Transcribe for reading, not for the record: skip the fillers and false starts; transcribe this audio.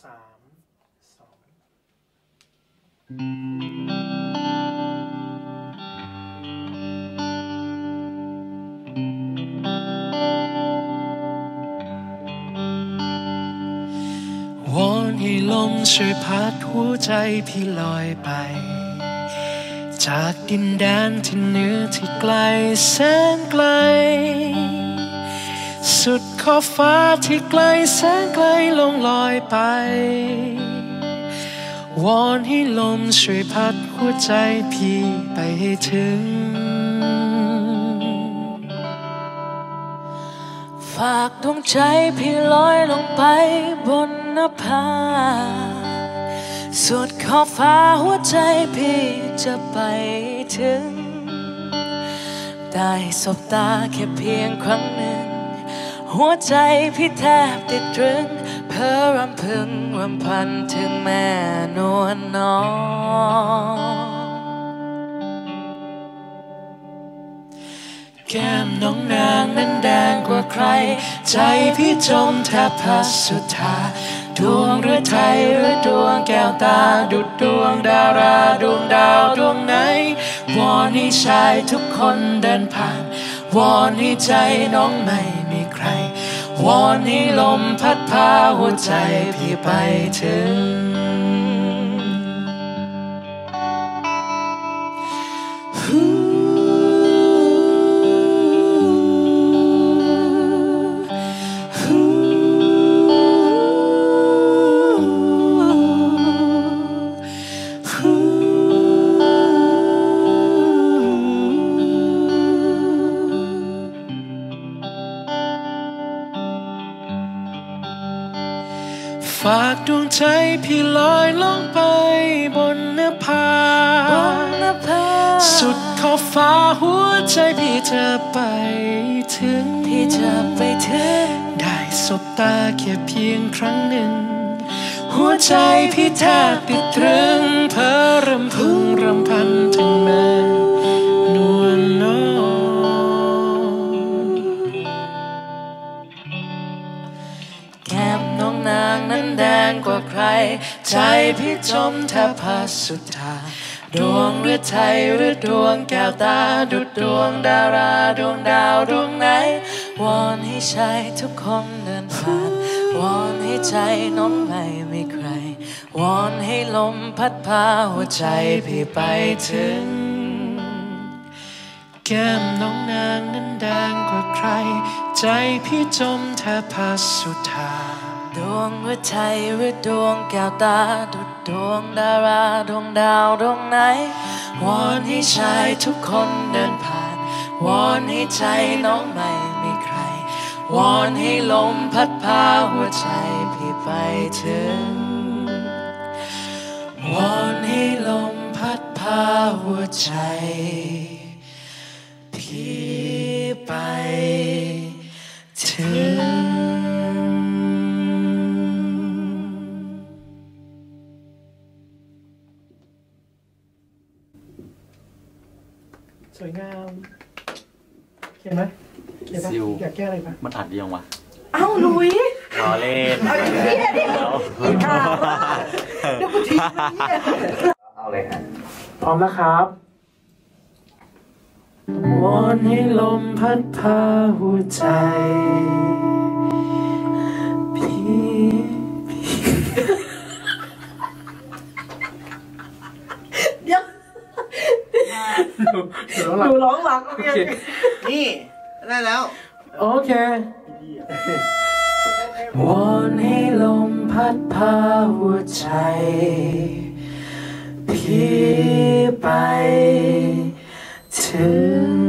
วอนให้ลมช่วยพัดหัวใจพี่ลอยไปจากดินแดนที่เหนือที่ไกลแสนไกลสุดขอบฟ้าที่ไกลแสนไกลลงลอยไปวอนให้ลมช่วยพัดหัวใจพี่ไปให้ถึงฝากดวงใจพี่ลอยลงไปบนนภาสุดขอบฟ้าหัวใจพี่จะไปถึงได้สบตาแค่เพียงครั้งหนึ่งหัวใจพี่แทบติดตรึงเพ้อรำพึงรำพันถึงแม่นวลน้องแก้มน้องนางนั้นแดงกว่าใครใจพี่จมแทบพัสุธาดวงหรือไทยหรือดวงแก้วตาดุจดวงดาราดวงดาวดวงไหนวอนให้ชายทุกคนเดินผ่านวอนให้ใจน้องไม่มีใครวอนให้ลมพัดพาหัวใจพี่ไปถึงฝากดวงใจพี่ลอยลงไปบนนภาสุดขอบฟ้าหัวใจพี่จะไปถึงได้สบตาแค่เพียงครั้งหนึ่งหัวใจพี่แทบติดตรึงเพ้อรำพึงรำพันถึงแม่นวลน้องแก้มน้องนางนั้นแดงกว่าใครใจพี่จมแทบพัสุธาดวงหรือไทยหรือดวงแก้วตาดุจดวงดาราดวงดาวดวงไหนวอนให้ชายทุกคนเดินผ่านวอนให้ใจน้องไม่มีใครวอนให้ลมพัดพาหัวใจพี่ไปถึงแก้มน้องนางนั้นแดงกว่าใครใจพี่จมแทบพัสุธาดวงหรือไทยหรือดวงแก้วตาดุจดวงดาราดวงดาวดวงไหนวอนให้ชายทุกคนเดินผ่านวอนให้ใจน้องไม่มีใครวอนให้ลมพัดพาหัวใจพี่ไปถึงวอนให้ลมพัดพาหัวใจพี่ไปถึงสวยงามเขียนไหมเขียนไหมอยากแก้อะไรปะมันอัดยังวะเอ้าลุยรอเล่นเอาเลยครับพร้อมแล้วครับวอนให้ลมพัดพาหัวใจเดี๋ยวหนูร้องรักนี่ได้แล้วโอเควอนให้ลมพัดพาหัวใจพี่ไปถึง